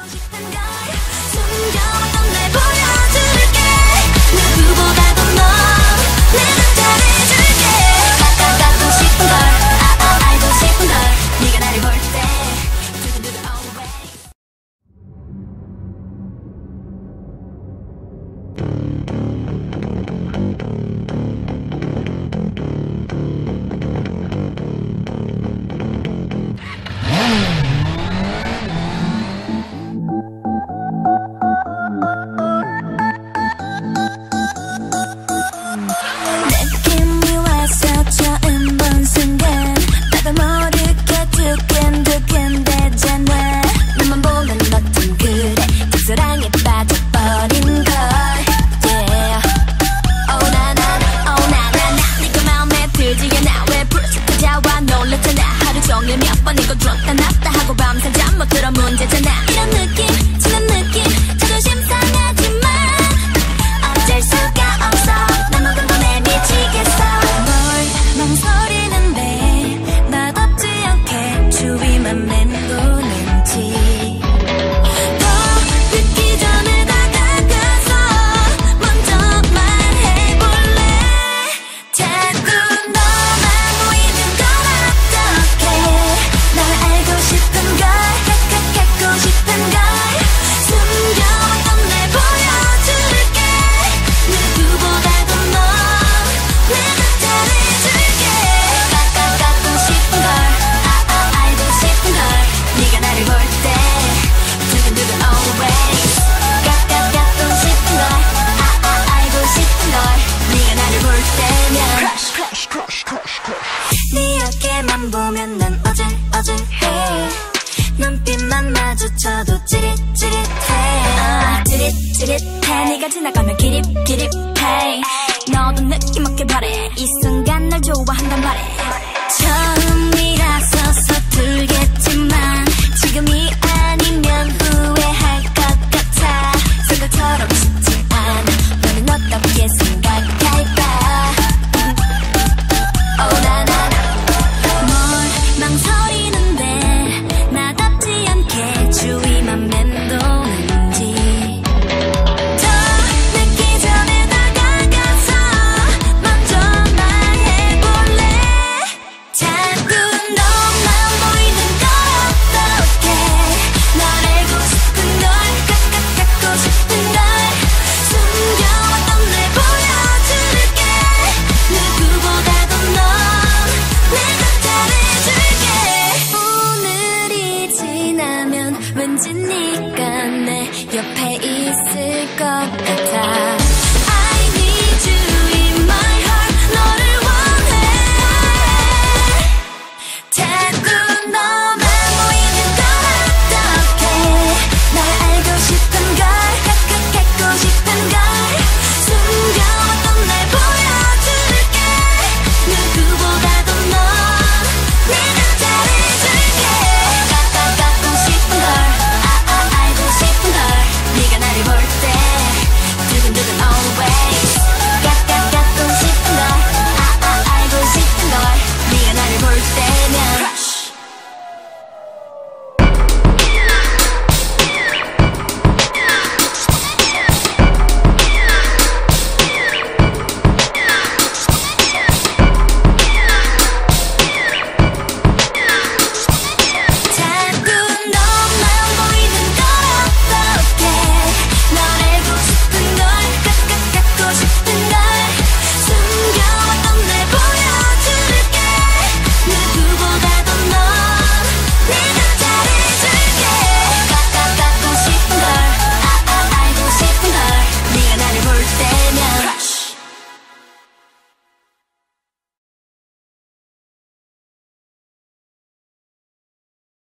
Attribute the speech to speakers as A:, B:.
A: 숨겨왔던 날 보여줄게. 누구보다도 넌 내가 잘해줄게. 갖고 싶은 걸 알고 싶은 걸 네가 나를 볼 때 느낌이 와서 처음 본 순간 나도 모르게 두근두근대잖아. 너만 보면 어쩜 그래 그 사랑에 빠져버린 걸. Yeah. Oh 나나 네가 마음에 들지 않아. 왜 불쑥 찾아와 놀랐잖아. 하루 종일 몇 번 이거 들었다 놨다 하고 밤새 잠 못 들어 문제잖아. 이런 느낌 지난 느낌 자존심 상하지만 어쩔 수가 없어. 나 모든 건 미치겠어. 뭘 망설이는데 나답지 않게 주위만 맴도는지 더 늦기 전에 다가가서 먼저 말해볼래. 자꾸 너만 보이는 건 어떡해. 널 알고 싶은 걸 갖고 싶은 걸 숨겨왔던 날 보여줄게. 누구보다도 넌 내가 잘해줄게. 갖고 싶은 걸 알고 싶은 걸 네가 나를 볼 때 두근두근 always. 갖고 싶은 걸 알고 싶은 걸 네가 나를 볼 때면 네 어깨만 보면 난 어질어질해. 눈빛만 마주쳐도 찌릿찌릿해. 찌릿찌릿해. 네가 지나가면 기립기립해. 너도 느낌 없게 바래. 이 순간 날 좋아한단 말해. 처음이라서 서툴겠지만 지금이 아니면 후회할 것 같아. 생각처럼 쉽지 않아. 너는 어떻게 생각할까. Oh 나나나 뭘 망설이는데 나답지 않게 주위만 맴도는지 더 늦기 전에 다가가서 먼저 말해볼래. 자꾸 너만 보이는 걸 어떡해. 널 알고 싶은 걸 갖고 싶은 걸 숨겨왔던 날 보여줄게. 누구보다도 넌 내가 잘해줄게. 오늘이 지나면 왠지 네가 내 옆에 있을 것 같아.